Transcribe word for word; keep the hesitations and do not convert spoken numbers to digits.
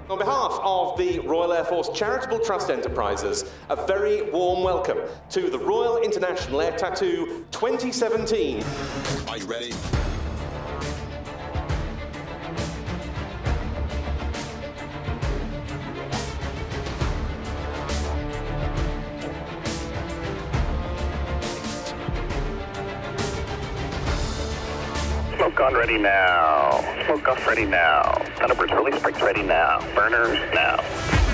On behalf of the Royal Air Force Charitable Trust Enterprises, a very warm welcome to the Royal International Air Tattoo twenty seventeen. Are you ready? Smoke on ready now. Smoke off ready now. Thunderbirds release brakes ready now. Burners now.